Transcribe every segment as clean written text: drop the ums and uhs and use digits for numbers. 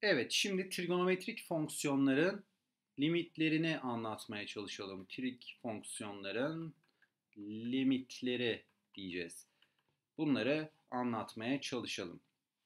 Evet, şimdi trigonometrik fonksiyonların limitlerini anlatmaya çalışalım. Trig fonksiyonların limitleri diyeceğiz. Bunları anlatmaya çalışalım.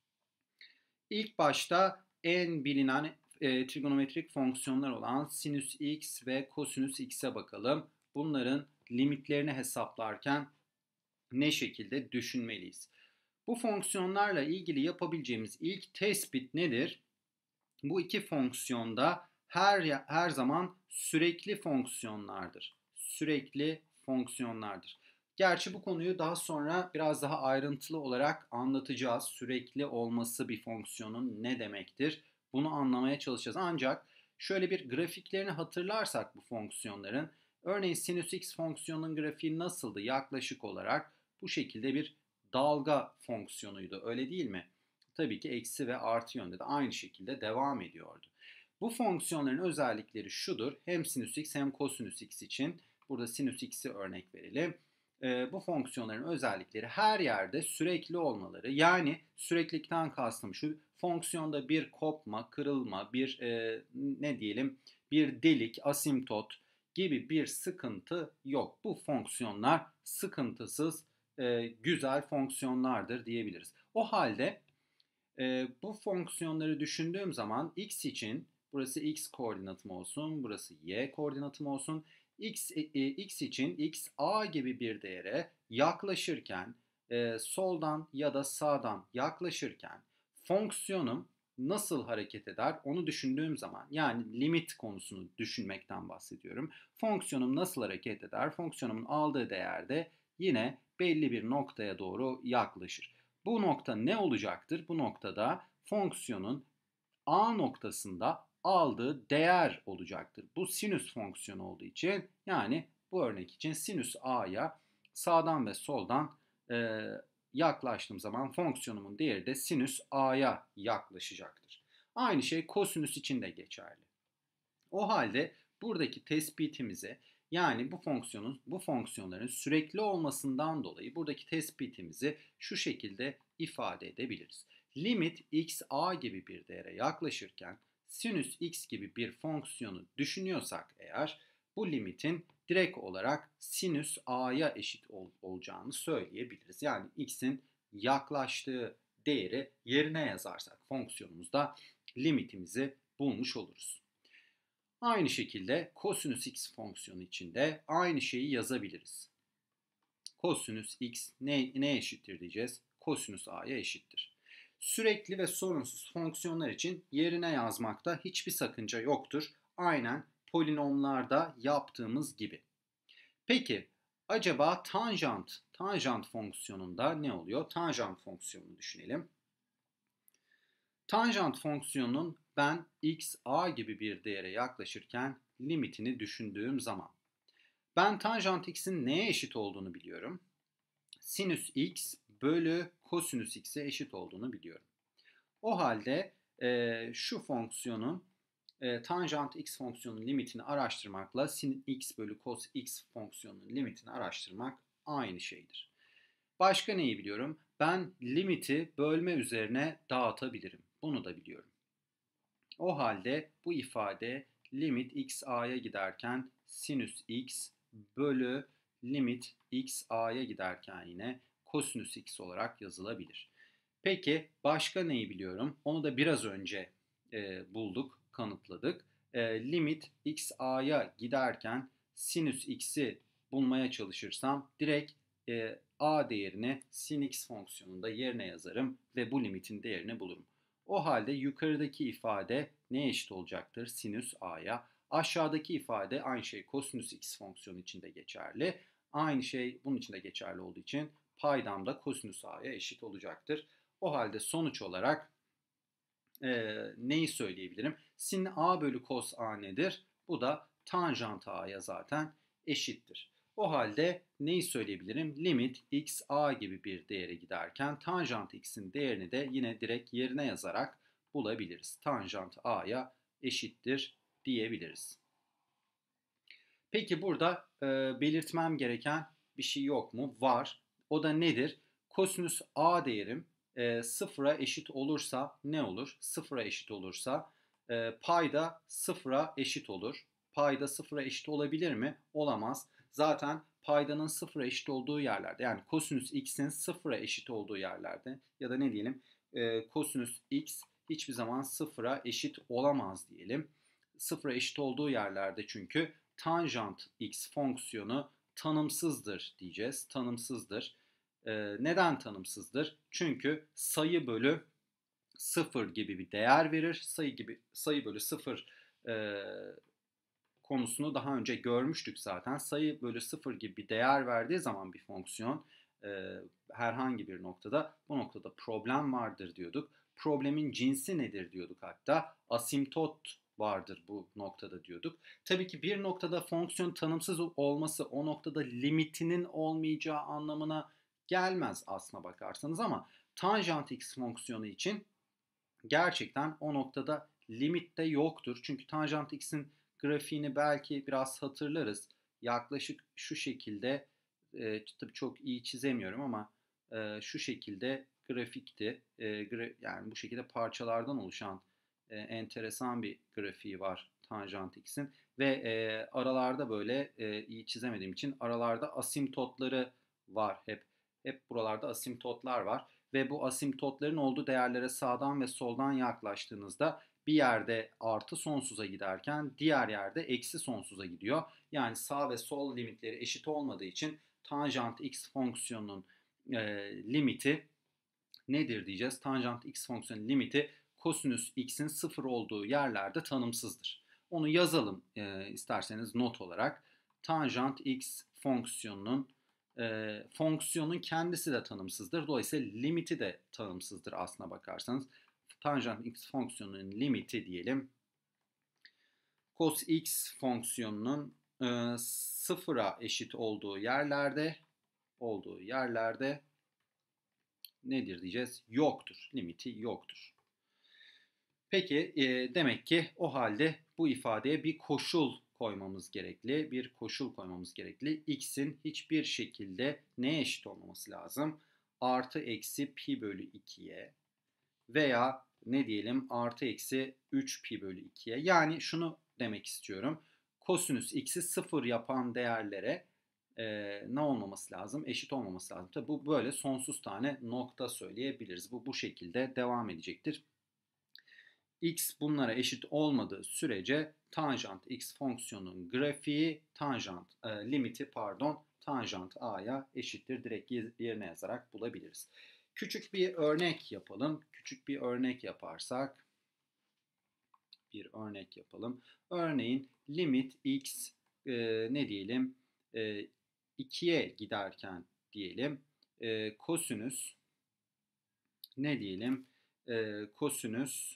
İlk başta en bilinen trigonometrik fonksiyonlar olan sinüs x ve kosinüs x'e bakalım. Bunların limitlerini hesaplarken ne şekilde düşünmeliyiz? Bu fonksiyonlarla ilgili yapabileceğimiz ilk tespit nedir? Bu iki fonksiyonda her zaman sürekli fonksiyonlardır. Sürekli fonksiyonlardır. Gerçi bu konuyu daha sonra biraz daha ayrıntılı olarak anlatacağız. Sürekli olması bir fonksiyonun ne demektir? Bunu anlamaya çalışacağız. Ancak şöyle bir grafiklerini hatırlarsak bu fonksiyonların, örneğin sinüs x fonksiyonunun grafiği nasıldı? Yaklaşık olarak bu şekilde bir dalga fonksiyonuydu. Öyle değil mi? Tabii ki eksi ve artı yönde de aynı şekilde devam ediyordu. Bu fonksiyonların özellikleri şudur. Hem sinüs x hem kosinüs x için burada sinüs x'i örnek verelim. Bu fonksiyonların özellikleri her yerde sürekli olmaları. Yani süreklilikten kastım şu: fonksiyonda bir kopma, kırılma, bir ne diyelim, bir delik, asimptot gibi bir sıkıntı yok. Bu fonksiyonlar sıkıntısız, güzel fonksiyonlardır diyebiliriz. O halde bu fonksiyonları düşündüğüm zaman x için burası x koordinatım olsun, burası y koordinatım olsun. X için x a gibi bir değere yaklaşırken, soldan ya da sağdan yaklaşırken fonksiyonum nasıl hareket eder onu düşündüğüm zaman, yani limit konusunu düşünmekten bahsediyorum. Fonksiyonum nasıl hareket eder? Fonksiyonumun aldığı değerde yine belli bir noktaya doğru yaklaşır. Bu nokta ne olacaktır? Bu noktada fonksiyonun a noktasında aldığı değer olacaktır. Bu sinüs fonksiyonu olduğu için, yani bu örnek için sinüs a'ya sağdan ve soldan e, yaklaştığım zaman fonksiyonumun değeri de sinüs a'ya yaklaşacaktır. Aynı şey kosinüs için de geçerli. O halde buradaki tespitimize, yani bu fonksiyonların sürekli olmasından dolayı buradaki tespitimizi şu şekilde ifade edebiliriz. Limit x a gibi bir değere yaklaşırken sinüs x gibi bir fonksiyonu düşünüyorsak eğer, bu limitin direkt olarak sinüs a'ya eşit olacağını söyleyebiliriz. Yani x'in yaklaştığı değeri yerine yazarsak fonksiyonumuzda limitimizi bulmuş oluruz. Aynı şekilde kosinüs x fonksiyonu için de aynı şeyi yazabiliriz. Kosinüs x ne eşittir diyeceğiz? Kosinüs a'ya eşittir. Sürekli ve sorunsuz fonksiyonlar için yerine yazmakta hiçbir sakınca yoktur. Aynen polinomlarda yaptığımız gibi. Peki acaba tanjant fonksiyonunda ne oluyor? Tanjant fonksiyonunu düşünelim. Tanjant fonksiyonunun ben x a gibi bir değere yaklaşırken limitini düşündüğüm zaman, ben tanjant x'in neye eşit olduğunu biliyorum. Sinüs x bölü kosinüs x'e eşit olduğunu biliyorum. O halde şu fonksiyonun tanjant x fonksiyonunun limitini araştırmakla sin x bölü cos x fonksiyonunun limitini araştırmak aynı şeydir. Başka neyi biliyorum? Ben limiti bölme üzerine dağıtabilirim. Bunu da biliyorum. O halde bu ifade limit x a'ya giderken sinüs x bölü limit x a'ya giderken yine kosinüs x olarak yazılabilir. Peki başka neyi biliyorum? Onu da biraz önce bulduk, kanıtladık. Limit x a'ya giderken sinüs x'i bulmaya çalışırsam direkt a değerini sin x fonksiyonunda yerine yazarım ve bu limitin değerini bulurum. O halde yukarıdaki ifade neye eşit olacaktır? Sinüs a'ya. Aşağıdaki ifade aynı şey kosinüs x fonksiyonu için de geçerli. Aynı şey bunun için de geçerli olduğu için paydam da kosinüs a'ya eşit olacaktır. O halde sonuç olarak neyi söyleyebilirim? Sin a bölü cos a nedir? Bu da tanjant a'ya zaten eşittir. O halde neyi söyleyebilirim? Limit x a gibi bir değere giderken tanjant x'in değerini de yine direkt yerine yazarak bulabiliriz. Tanjant a'ya eşittir diyebiliriz. Peki burada belirtmem gereken bir şey yok mu? Var. O da nedir? Kosinüs a değerim sıfıra eşit olursa ne olur? Sıfıra eşit olursa payda sıfıra eşit olur. Payda sıfıra eşit olabilir mi? Olamaz. Zaten paydanın sıfıra eşit olduğu yerlerde, yani kosinüs x'in sıfıra eşit olduğu yerlerde ya da ne diyelim, kosinüs x hiçbir zaman sıfıra eşit olamaz diyelim. Sıfıra eşit olduğu yerlerde çünkü tanjant x fonksiyonu tanımsızdır diyeceğiz. Tanımsızdır. Neden tanımsızdır? Çünkü sayı bölü sıfır gibi bir değer verir. Sayı bölü sıfır e, konusunu daha önce görmüştük zaten. Sayı bölü sıfır gibi bir değer verdiği zaman bir fonksiyon herhangi bir noktada, bu noktada problem vardır diyorduk. Problemin cinsi nedir diyorduk hatta. Asimtot vardır bu noktada diyorduk. Tabii ki bir noktada fonksiyon tanımsız olması o noktada limitinin olmayacağı anlamına gelmez aslına bakarsanız, ama tanjant x fonksiyonu için gerçekten o noktada limit de yoktur. Çünkü tanjant x'in grafiğini belki biraz hatırlarız. Yaklaşık şu şekilde, tabii çok iyi çizemiyorum ama şu şekilde grafikti. Yani bu şekilde parçalardan oluşan enteresan bir grafiği var tanjant x'in. Ve aralarda böyle iyi çizemediğim için aralarda asimtotları var hep. Hep buralarda asimtotlar var ve bu asimtotların olduğu değerlere sağdan ve soldan yaklaştığınızda bir yerde artı sonsuza giderken diğer yerde eksi sonsuza gidiyor. Yani sağ ve sol limitleri eşit olmadığı için tanjant x fonksiyonunun limiti nedir diyeceğiz. Tanjant x fonksiyonunun limiti kosinüs x'in sıfır olduğu yerlerde tanımsızdır. Onu yazalım isterseniz not olarak. Tanjant x fonksiyonun kendisi de tanımsızdır. Dolayısıyla limiti de tanımsızdır aslına bakarsanız. Tanjant x fonksiyonunun limiti diyelim. Cos x fonksiyonunun sıfıra eşit olduğu yerlerde nedir diyeceğiz? Yoktur. Limiti yoktur. Peki demek ki o halde bu ifadeye bir koşul koymamız gerekli. Bir koşul koymamız gerekli. X'in hiçbir şekilde neye eşit olmaması lazım? Artı eksi pi bölü 2'ye veya ne diyelim artı eksi 3 pi bölü 2'ye. Yani şunu demek istiyorum. Kosinüs x'i sıfır yapan değerlere ne olmaması lazım? Eşit olmaması lazım. Tabi bu böyle sonsuz tane nokta söyleyebiliriz. Bu şekilde devam edecektir. X bunlara eşit olmadığı sürece tanjant x fonksiyonunun grafiği limiti tanjant a'ya eşittir. Direkt yerine yazarak bulabiliriz. Küçük bir örnek yapalım. Küçük bir örnek yaparsak Örneğin limit x ne diyelim 2'ye giderken diyelim kosinüs ne diyelim kosinüs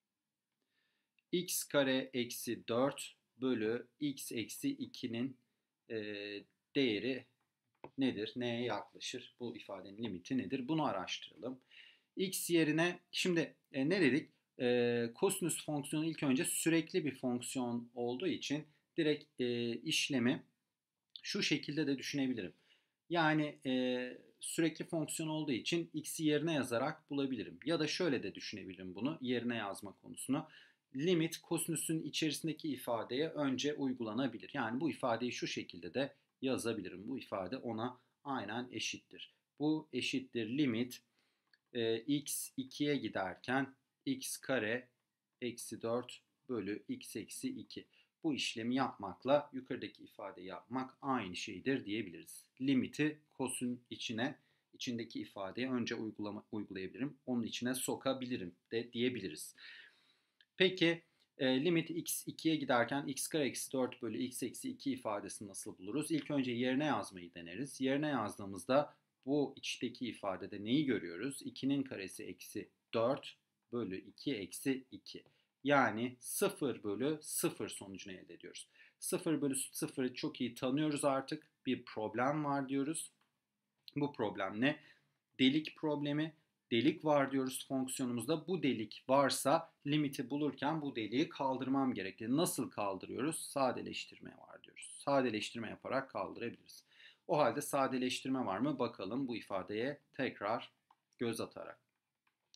x kare eksi 4 bölü x eksi 2'nin değeri nedir? Neye yaklaşır? Bu ifadenin limiti nedir? Bunu araştıralım. X yerine şimdi ne dedik? Kosinüs fonksiyonu ilk önce sürekli bir fonksiyon olduğu için direkt işlemi şu şekilde de düşünebilirim. Yani sürekli fonksiyon olduğu için x'i yerine yazarak bulabilirim. Ya da şöyle de düşünebilirim bunu yerine yazma konusunu. Limit kosinüsün içerisindeki ifadeye önce uygulanabilir. Yani bu ifadeyi şu şekilde de yazabilirim. Bu ifade ona aynen eşittir. Bu eşittir limit x 2'ye giderken x kare eksi 4 bölü x eksi 2. Bu işlemi yapmakla yukarıdaki ifadeyi yapmak aynı şeydir diyebiliriz. Limiti kosun içindeki ifadeye önce uygulayabilirim. Onun içine sokabilirim de diyebiliriz. Peki limit x 2'ye giderken x kare eksi 4 bölü x eksi 2 ifadesini nasıl buluruz? İlk önce yerine yazmayı deneriz. Yerine yazdığımızda bu içteki ifadede neyi görüyoruz? 2'nin karesi eksi 4 bölü 2 eksi 2. Yani 0 bölü 0 sonucunu elde ediyoruz. 0 bölü 0'ı çok iyi tanıyoruz artık. Bir problem var diyoruz. Bu problem ne? Delik problemi. Delik var diyoruz fonksiyonumuzda. Bu delik varsa limiti bulurken bu deliği kaldırmam gerekli. Nasıl kaldırıyoruz? Sadeleştirme var diyoruz. Sadeleştirme yaparak kaldırabiliriz. O halde sadeleştirme var mı? Bakalım bu ifadeye tekrar göz atarak.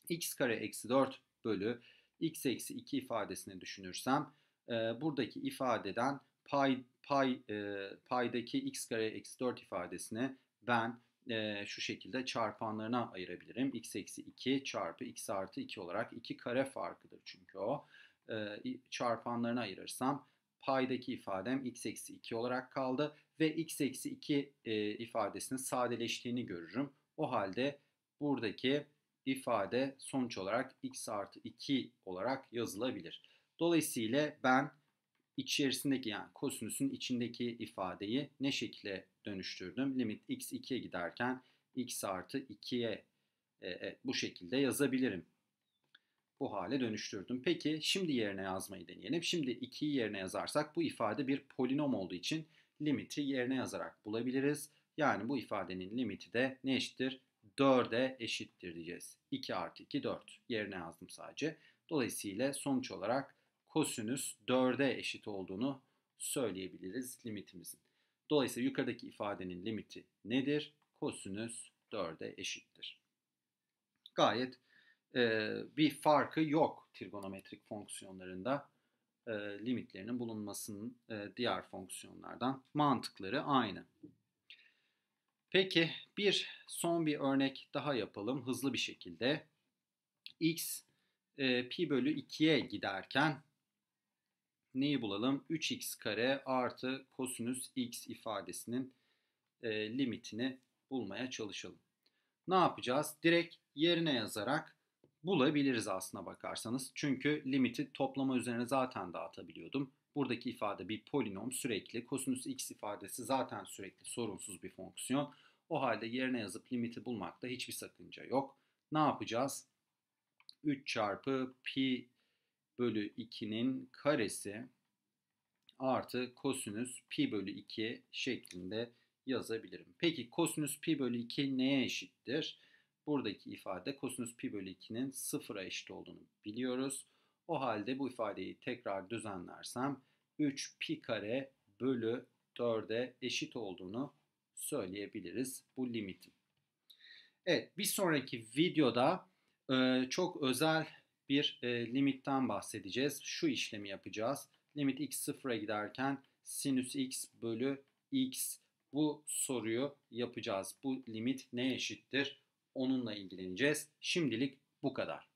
x kare eksi 4 bölü x eksi 2 ifadesini düşünürsem buradaki ifadeden paydaki x kare eksi 4 ifadesini ben şu şekilde çarpanlarına ayırabilirim. X eksi 2 çarpı x artı 2 olarak 2 kare farkıdır çünkü o. Çarpanlarına ayırırsam paydaki ifadem x eksi 2 olarak kaldı ve x eksi 2 ifadesinin sadeleştiğini görürüm. O halde buradaki ifade sonuç olarak x artı 2 olarak yazılabilir. Dolayısıyla ben içerisindeki yani kosinüsün içindeki ifadeyi ne şekilde dönüştürdüm? Limit x 2'ye giderken x artı 2'ye bu şekilde yazabilirim. Bu hale dönüştürdüm. Peki şimdi yerine yazmayı deneyelim. Şimdi 2'yi yerine yazarsak bu ifade bir polinom olduğu için limiti yerine yazarak bulabiliriz. Yani bu ifadenin limiti de ne eşittir? 4'e eşittir diyeceğiz. 2 artı 2 4 yerine yazdım sadece. Dolayısıyla sonuç olarak kosinüs 4'e eşit olduğunu söyleyebiliriz limitimizin. Dolayısıyla yukarıdaki ifadenin limiti nedir? Kosinüs 4'e eşittir. Gayet bir farkı yok trigonometrik fonksiyonlarında. Limitlerinin bulunmasının diğer fonksiyonlardan mantıkları aynı. Peki son bir örnek daha yapalım hızlı bir şekilde. X pi bölü 2'ye giderken neyi bulalım? 3x kare artı kosinüs x ifadesinin limitini bulmaya çalışalım. Ne yapacağız? Direkt yerine yazarak bulabiliriz aslına bakarsanız. Çünkü limiti toplama üzerine zaten dağıtabiliyordum. Buradaki ifade bir polinom sürekli. Kosinüs x ifadesi zaten sürekli sorunsuz bir fonksiyon. O halde yerine yazıp limiti bulmakta hiçbir sakınca yok. Ne yapacağız? 3 çarpı pi bölü 2'nin karesi artı kosinüs pi bölü 2 şeklinde yazabilirim. Peki kosinüs pi bölü 2 neye eşittir? Buradaki ifade kosinüs pi bölü 2'nin sıfıra eşit olduğunu biliyoruz. O halde bu ifadeyi tekrar düzenlersem 3 pi kare bölü 4'e eşit olduğunu söyleyebiliriz bu limitin. Evet, bir sonraki videoda çok özel bir limitten bahsedeceğiz. Şu işlemi yapacağız. Limit x sıfıra giderken sinüs x bölü x, bu soruyu yapacağız. Bu limit neye eşittir? Onunla ilgileneceğiz. Şimdilik bu kadar.